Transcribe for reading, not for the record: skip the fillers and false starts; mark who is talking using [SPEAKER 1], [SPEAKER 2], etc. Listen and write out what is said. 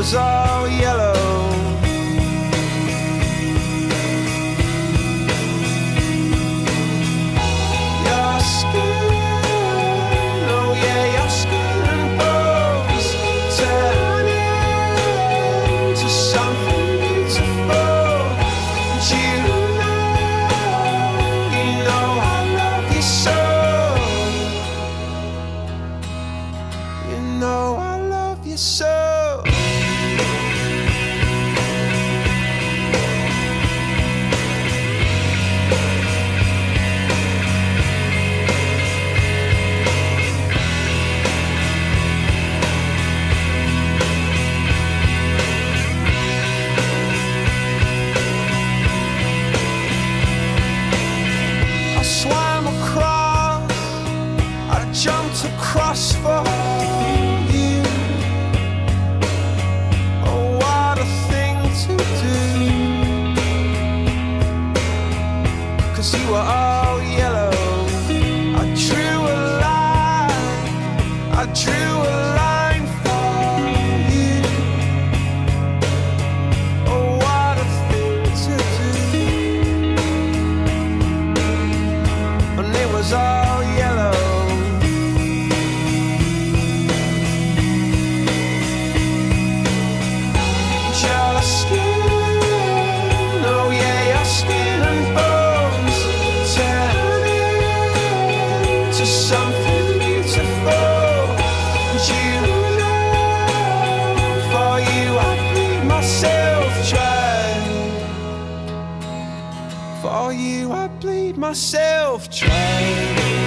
[SPEAKER 1] was all yellow. Your skin, oh yeah, your skin and bones turn into something beautiful. And you know I love you so. You know I love you so. I swam across, I jumped across for you. Oh, what a thing to do. 'Cause you were all yellow. I drew a line, I drew a line for you. Oh, what a thing to do. And it was all yellow. Your skin, oh yeah, your skin and bones turn into something beautiful. And you know, for you I bleed myself dry. For you I bleed myself dry.